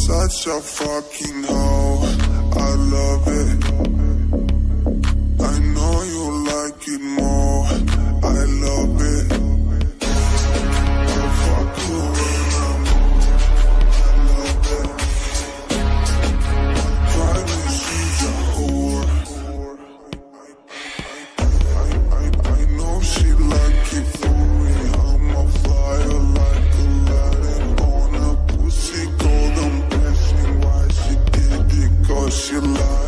such a fucking hoe, I love it. I know you like it more, I love it. I fuck you when I'm I love it. Driving, she's a whore. I know she like it for me. I'm a fire like Aladdin on a pussy golden blessing. Why she did it? 'Cause she lied.